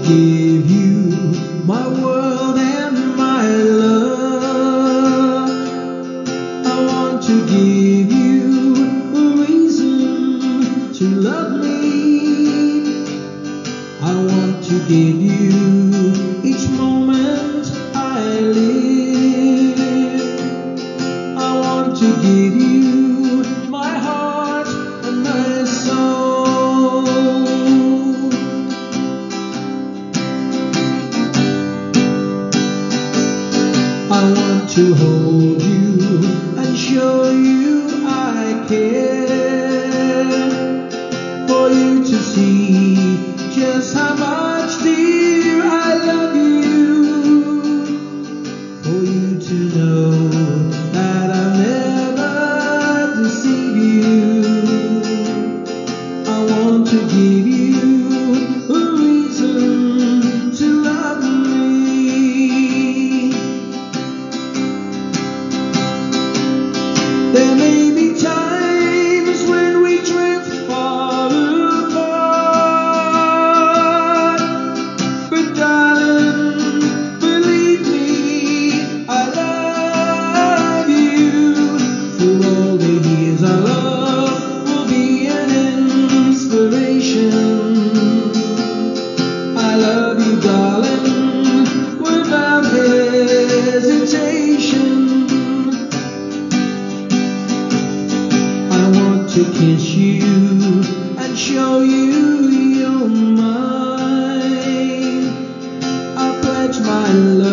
give you my world and my love. I want to give you a reason to love me. I want to give you each moment I live. I want to give you my heart and my soul. I want to hold you and show you I care, for you to see just how much, dear, I love you, for you to know that I'll never deceive you. I want to give you a reason to love me. There may be times when we drift far apart, but darling, believe me, I love you. Through all the years our love will be an inspiration. I love you, darling, without hesitation. I want to kiss you and show you you're mine. I pledge my love